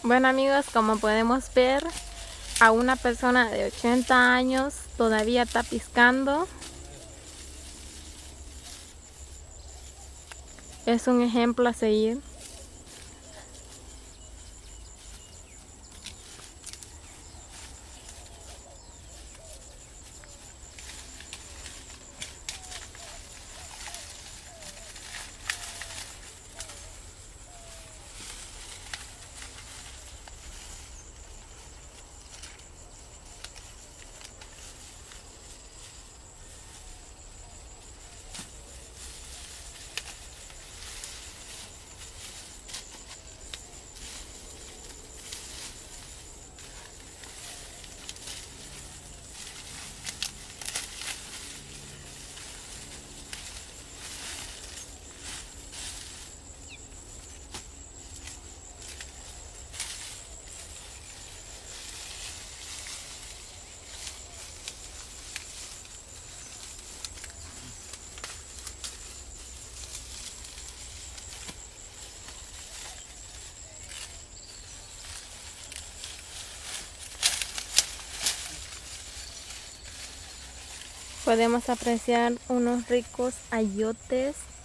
Bueno amigos, como podemos ver, a una persona de 80 años todavía está piscando. Es un ejemplo a seguir. Podemos apreciar unos ricos ayotes